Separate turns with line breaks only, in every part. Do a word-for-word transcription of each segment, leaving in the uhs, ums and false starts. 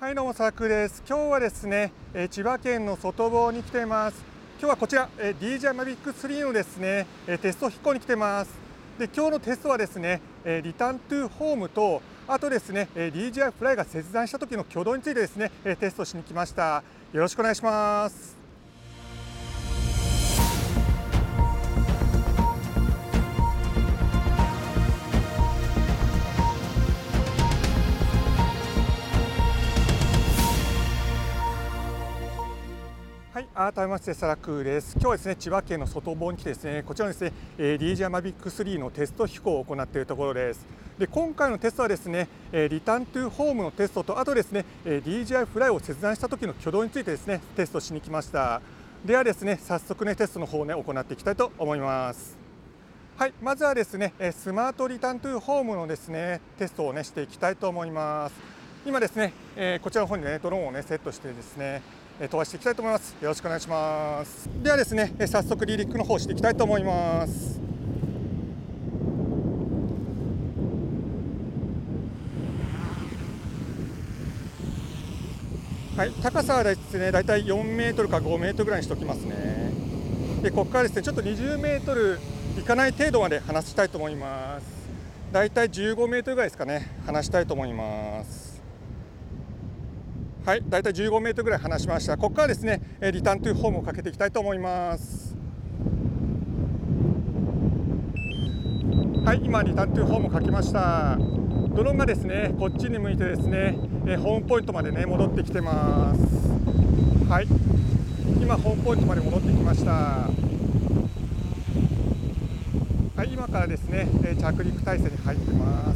はい、どうもサークルです。今日はですね、えー千葉県の外房に来ています。今日はこちら、えー ディージェー マビックスリーのですね、えーテスト飛行に来ています。で、今日のテストはですね、えーリターントゥホームと、あとですね、えー ディージェーアイ フライが切断した時の挙動についてですね、えーテストしに来ました。よろしくお願いします。はい、改めましてサラクーです。今日はですね、千葉県の外房に来てですね、こちらのですね、えー ディージェー マビックスリーのテスト飛行を行っているところです。で、今回のテストはですね、えーリターントゥホームのテストと、あとですね、えー ディージェーアイ フライを切断した時の挙動についてですね、テストしに来ました。ではですね、早速ね、テストの方をね、行っていきたいと思います。はい、まずはですね、えースマートリターントゥホームのですね、テストをね、していきたいと思います。今ですね、えーこちらの方にね、ドローンをね、セットしてですね、えー飛ばしていきたいと思います。よろしくお願いします。ではですね、えー早速離陸の方していきたいと思います。はい、高さはですね、だいたいよんメートルかごメートルぐらいにしておきますね。で、ここからですね、ちょっとにじゅうメートルいかない程度まで離したいと思います。だいたいじゅうごメートルぐらいですかね、離したいと思います。はい、だいたいじゅうごメートルぐらい離しました。ここからですね、えーリターントゥホームをかけていきたいと思います。はい、今リターントゥホームをかけました。ドローンがですね、こっちに向いてですね、えーホームポイントまでね、戻ってきてます。はい、今ホームポイントまで戻ってきました。はい、今からですね、えー着陸態勢に入ってます。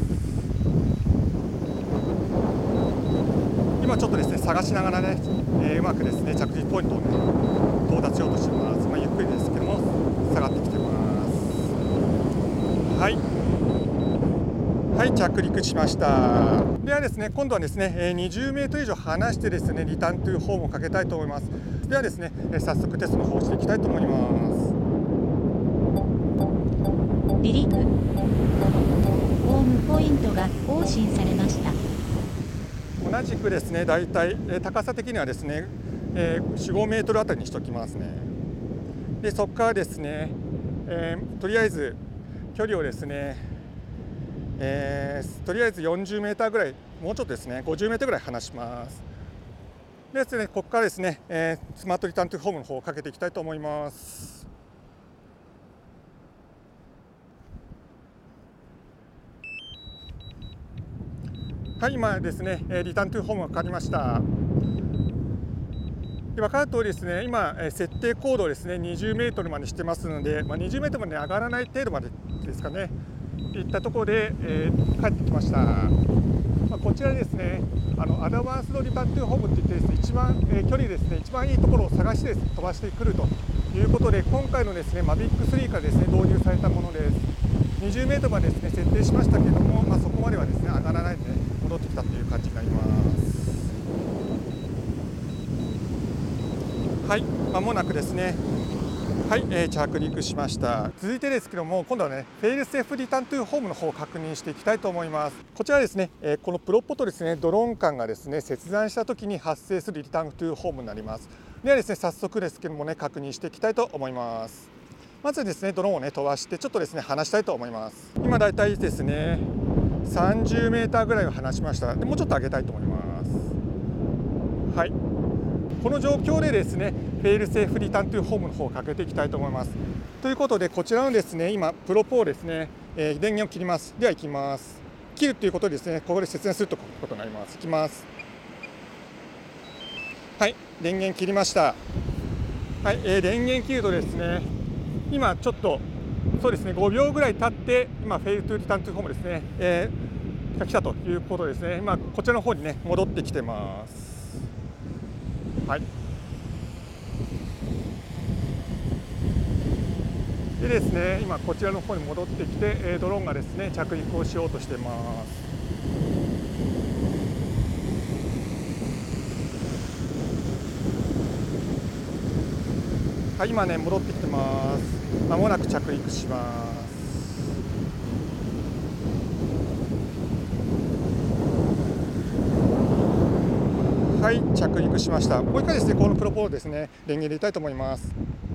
今ちょっとですね、探しながらね、えーうまくですね、着陸ポイントをね、到達しようとしてます。まあ、ゆっくりですけども、下がってきてます。はい。はい、着陸しました。ではですね、今度はですね、えーにじゅうメートル以上離してですね、リターントゥホームをかけたいと思います。ではですね、えー早速テストの方をしていきたいと思います。
離陸。ホームポイントが更新されました。
同じくですね、だいたいえー高さ的にはですね、えー、よん、ごメートルあたりにしておきますね。で、そこからですね、えーとりあえず距離をですね、えーとりあえずよんじゅうメーターぐらい、もうちょっとですね、ごじゅうメートルぐらい離します。でですね、ここからですね、えースマートリターントゥホームの方をかけていきたいと思います。はい、今ですね、えーリターントゥホームがかかりました。で、分かる通りですね、今、えー設定高度をですね、にじゅうメートルまでしてますので、まあ、にじゅうメートルまで上がらない程度までですかね、いったところで、えー帰ってきました。まあ、こちらですね、あのアドバンスドリターントゥホームって言ってですね、一番、えー距離ですね、一番いいところを探してです、ね、飛ばしてくるということで、今回のですね、マビックスリーからですね、導入されたものです。にじゅうメートルまでですね、設定しましたけれども、まあ、そこまではですね、上がらないで、ね、戻ってきたという感じになります。はい、まもなくですね、はい、えー着陸しました。続いてですけども、今度はね、フェイルセーフリターントゥホームの方を確認していきたいと思います。こちらですね、えーこのプロッポとですね、ドローン間がですね、切断した時に発生するリターントゥホームになります。ではですね、早速ですけどもね、確認していきたいと思います。まずですね、ドローンをね、飛ばして、ちょっとですね、離したいと思います。今だいたいですね、さんじゅうメーターぐらいを離しました。でもうちょっと上げたいと思います。はい。この状況でですね、フェイルセーフリターントゥホームの方をかけていきたいと思います。ということで、こちらのですね、今、プロポをですね、えー電源を切ります。では、行きます。切るということでですね、ここで切断するということになります。いきます。はい、電源切りました。はい、えー電源切るとですね、今ちょっと、そうですね、ごびょうぐらい経って、今、フェイルトゥリターントゥホームですね、えーが来たということですね、今、こちらの方にね、戻ってきてます。はい。でですね、今こちらの方に戻ってきて、えードローンがですね、着陸をしようとしてます。はい、今ね、戻ってきてます。まもなく着陸します。 はい、着陸しました。もう一回ですね、このプロポをですね、電源入れたいと思います。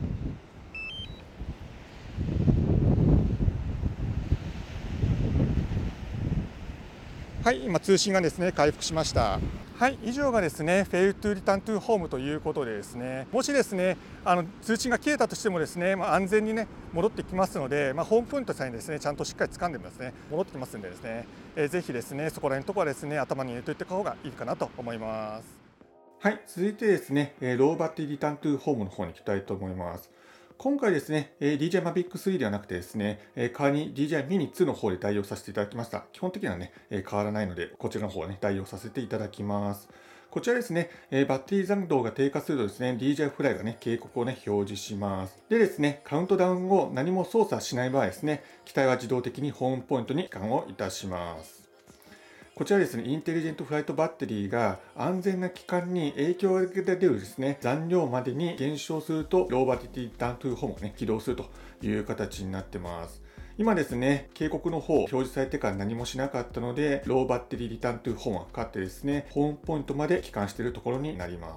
はい、今通信がですね、回復しました。はい、以上がですね、Fail to Return to Home ということでですね、もしですね、あの通信が切れたとしてもですね、まあ、安全にね、戻ってきますので、まあ、ホームポイントさえですね、ちゃんとしっかり掴んでですね、戻ってきますんでですね、えー、ぜひですね、そこら辺のところはですね、頭に入れておいた方がいいかなと思います。はい、続いてですね、ローバッテリーリターントゥーホームの方に行きたいと思います。今回ですね、ディージェー Mavic スリーではなくてですね、代わりに ディージェー Mini ツーの方で代用させていただきました。基本的にはね、変わらないので、こちらの方をね、代用させていただきます。こちらですね、バッテリー残量が低下するとですね、ディージェー フライがね、警告をね、表示します。でですね、カウントダウン後、何も操作しない場合ですね、機体は自動的にホームポイントに帰還をいたします。こちらですね、インテリジェントフライトバッテリーが安全な期間に影響が出るですね、残量までに減少すると、ローバッテリーリターントゥーホームをね、起動するという形になってます。今ですね、警告の方、表示されてから何もしなかったので、ローバッテリーリターントゥーホームがかかってですね、ホームポイントまで帰還しているところになります。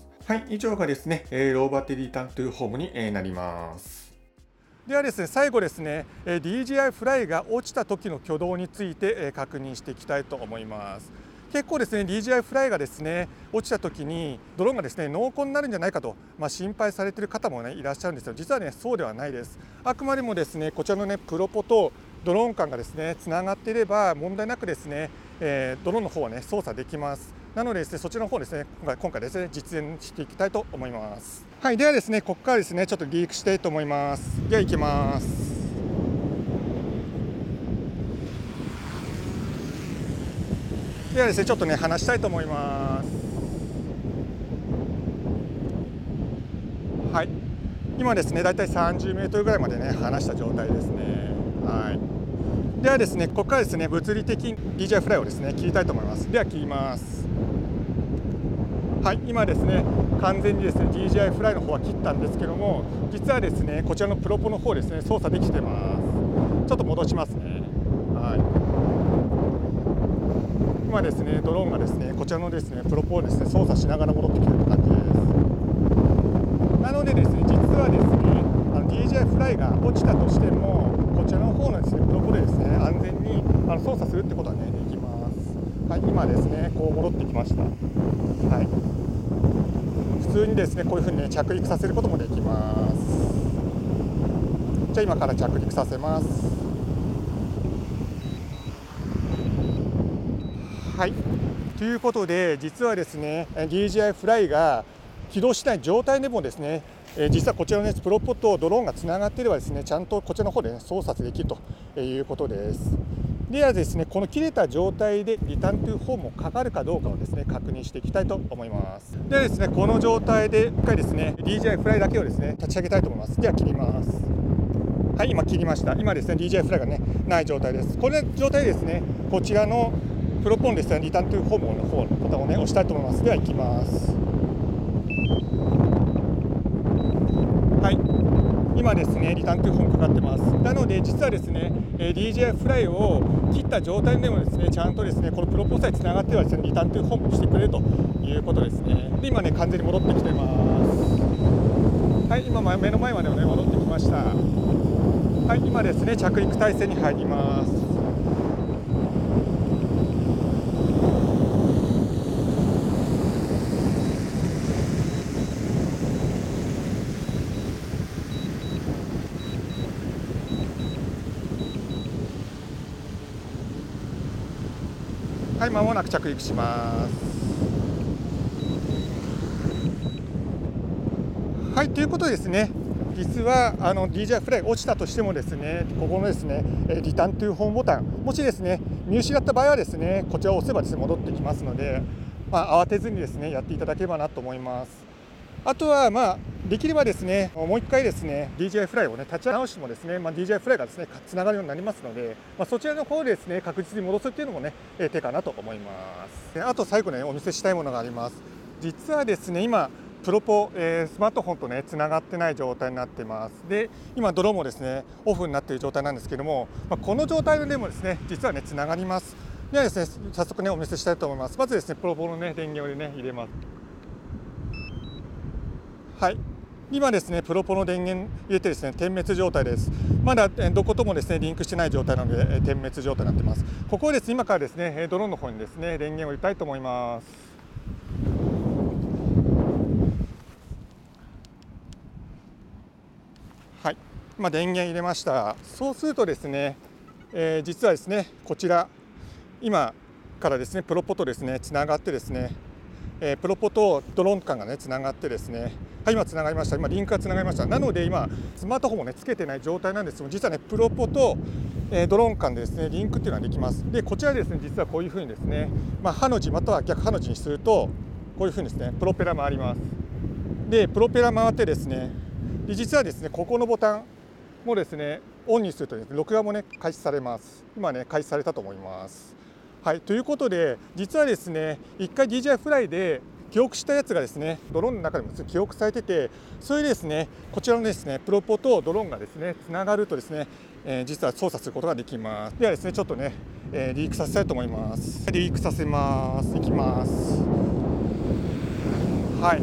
はい、以上がですね、ローバッテリーリターントゥーホームになります。ではですね、最後ですね、ディージェーアイ フライが落ちた時の挙動について確認していきたいと思います。結構ですね、ディージェーアイ フライがですね、落ちた時にドローンがですね、濃厚になるんじゃないかと、まあ、心配されている方もね、いらっしゃるんですよ。実はね、そうではないです。あくまでもですね、こちらのね、プロポとドローン間がですね、つながっていれば問題なくですね、えー、ドローンの方はね、操作できます。なのでですね、そちらの方ですね、今回、今回ですね、実演していきたいと思います。はい、ではですね、ここからですね、ちょっと離陸したいと思います。では行きます。ではですね、ちょっとね、話したいと思います。はい、今ですね、だいたいさんじゅうメートルぐらいまでね、離した状態ですね。はい。ではですね、ここからですね、物理的に ディージェーアイ フライをですね、切りたいと思います。では切ります。はい、今ですね、完全にですね、ディージェーアイ フライの方は切ったんですけども、実はですね、こちらのプロポの方ですね、操作できてます。ちょっと戻しますね。はい。今ですね、ドローンがですね、こちらのですね、プロポをですね、操作しながら戻ってきている感じです。なのでですね、実はですね、あの ディージェーアイ フライが落ちたとしても、こちらの方のですね、プロポでですね、安全にあの操作するってことはね、できます。はい、今ですね、こう戻ってきました。はい。普通にですね、こういうふうにね、着陸させることもできます。じゃあ今から着陸させます。はい、ということで、実はですね、ディージェーアイ フライが起動しない状態でもですね、実はこちらの、ね、プロポとドローンがつながっていればですね、ちゃんとこちらの方で、ね、操作できるということです。ではですね、この切れた状態でリターントゥーホームをかかるかどうかをですね、確認していきたいと思います。ではですね、この状態で一回ですね、ディージェーアイ フライだけをですね、立ち上げたいと思います。では切ります。はい、今切りました。今ですね、ディージェーアイ フライがね、ない状態です。この状態でですね、こちらのプロポンですね、リターントゥーホームの方のボタンをね、押したいと思います。では行きます。はい、今ですね、リターントゥーホームかかってます。なので、実はですね、ディージェーアイ フライを切った状態でもですね、ちゃんとですね、このプロポさえつながってはですね、リターントゥーホームしてくれるということですね。で、今ね、完全に戻ってきてます。はい、今目の前までね、戻ってきました。はい、今ですね、着陸態勢に入ります。はい、間もなく着陸します。はい、ということでですね、実はあの ディージェーアイ フライが落ちたとしてもですね、ここのですね、リターントゥーホームボタン、もしですね、見失った場合はですね、こちらを押せばですね、戻ってきますので、まあ、慌てずにですね、やっていただければなと思います。あとは、まあ、できればですね、もう一回ですね、ディージェーアイ フライをね、立ち直してもですね、まあ、ディージェーアイ フライがですね、つながるようになりますので、まあ、そちらの方でですね、確実に戻すっていうのもね、手かなと思います。で、あと最後ね、お見せしたいものがあります。実はですね、今、プロポ、えー、スマートフォンとね、つながってない状態になってます。で、今、泥もですね、オフになっている状態なんですけども、まあ、この状態でもですね、実はね、つながります。 ではですね、早速ねお見せしたいと思います。まずですね、プロポのね電源をね入れます。はい。今ですね、プロポの電源入れてですね、点滅状態です。まだどこともですね、リンクしてない状態なので、点滅状態になっています。ここをですね、今からですね、ドローンの方にですね、電源を入れたいと思います。はい。今、電源入れました。そうするとですね、えー、実はですね、こちら、今からですね、プロポとですね、つながってですね、えー、プロポとドローン間がね、つながってですね、はい、今つながりました。今リンクがつながりました。なので今スマートフォンもねつけてない状態なんですけど、実はねプロポと、えー、ドローン間でですねリンクっていうのができます。でこちらですね、実はこういうふうにですね、まあ、ハの字または逆ハの字にするとこういうふうにですねプロペラ回ります。でプロペラ回ってですね、で実はですねここのボタンもですねオンにするとですね録画もね開始されます。今ね開始されたと思います。はい、ということで実はですね一回 ディージェーアイ フライで記憶したやつがですねドローンの中でも記憶されてて、それでですねこちらのですねプロポとドローンがですねつながるとですね、えー、実は操作することができます。ではですねちょっとね、えー、リークさせたいと思います。リークさせます。いきます。はい。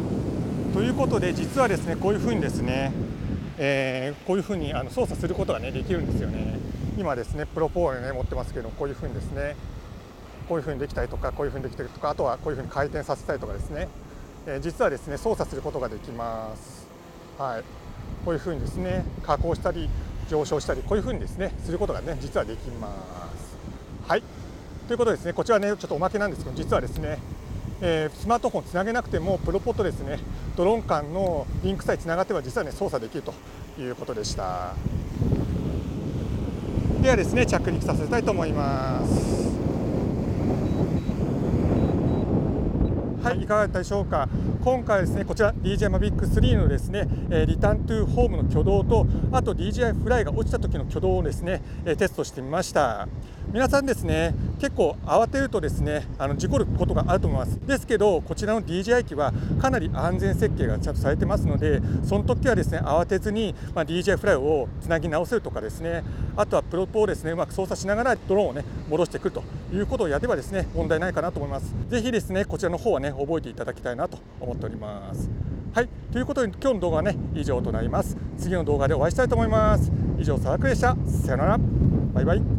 ということで実はですねこういうふうにですね、えー、こういうふうにあの操作することがねできるんですよね。今ですねプロポをね持ってますけど、こういうふうにですね。こういうふうにできたりとか、こういうふうにできたりとか、あとはこういうふうに回転させたりとかですね、えー、実はですね操作することができます。はい、こういうふうにですね下降したり上昇したり、こういうふうにですねすることがね実はできます。はい、ということでですね、こちらねちょっとおまけなんですけど、実はですね、えー、スマートフォンつなげなくてもプロポとですねドローン間のリンクさえつながっては実はね操作できるということでした。ではですね着陸させたいと思います。はい、いかがだったでしょうか。今回はですねこちら ディージェー マビックスリーのですねリターントゥーホームの挙動と、あと ディージェーアイ フライが落ちた時の挙動をですねテストしてみました。皆さんですね結構慌てるとですねあの事故ることがあると思います。ですけどこちらの ディージェーアイ 機はかなり安全設計がちゃんとされてますので、その時はですね慌てずに、まあ、ディージェーアイ フライをつなぎ直せるとかですね、あとはプロポをですねうまく操作しながらドローンをね戻してくるということをやればですね問題ないかなと思います。ぜひですねこちらの方はね覚えていただきたいなと思っております。はい、ということで今日の動画はね以上となります。次の動画でお会いしたいと思います。以上、サラクでした。さよなら。バイバイ。